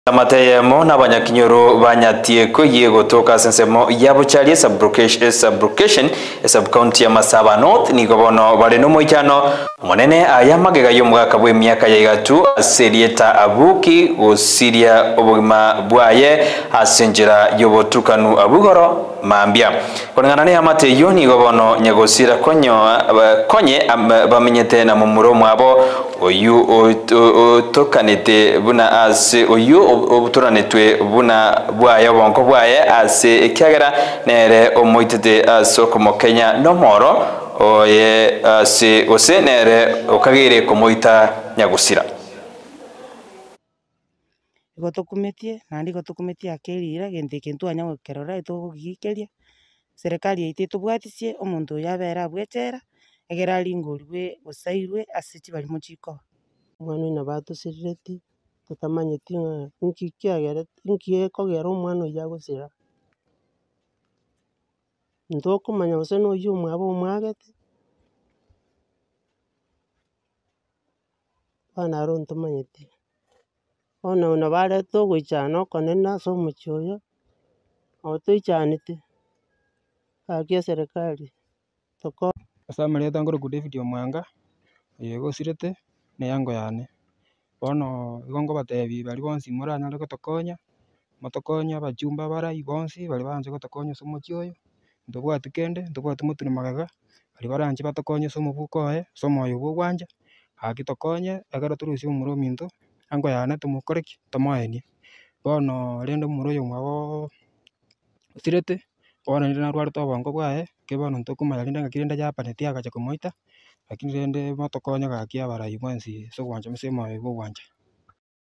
Amateyemo n'abanyakinyoro banyatie ko yego toka sensemo ya Bocharia sub-county ya Masaba North ni gobono bari no moichano monene aya magega yo mwaka bwe myaka ya igatu aserieta abuki osiria obugima bwaye asenjera yobotukanu abugoro mambia konangana ne amate yo ni gobono nyagosira konye bamenyete na mumuro mwabo oyu tokanete buna ase oyu obuturanetwe buna bwaye bonko bwaye ase ekyagera nere omoitete asoko mo Kenya no moro oye ase ose nere okagire komoita nyagusira gotokumetie nandi gotokumetie akirira gente kintu anya kerora etogikeria serikali yaitete bwatisie omuntu yabera bwechera egera lingorwe osairwe asichi bali muchiko mwana ina batusireti tutamanyeti nkikiagere nkikogera omwana yagusira ntokumanya ose no yumwe abo mwagete bana ro ntomanyeti ona bare to goichana konena so muchoyo otoichanite akia serikali toko asamareta ngoro ku David Omwanga yego sirete ne yango yane bono igongo batebi bali bonsi muranyare gotokonya motokonya abachumba barai bonsi bali banje gotokonya somo chioyo ndobwati kende ndobwati mutuni magaga bali baranje batokonya somo bukoe somo yo bwanja agitokonye agara turusi umuro minto ango yane tumukoreki tomoenie bono rende muro yo mwabo sirete bono ndina rwari to bongo bwae ke bono ntokumanya rinde ngakirinde japaneti agacha kumoita lakini rende motokonya gakia barai bonsi so gwanja musemo yo bwanja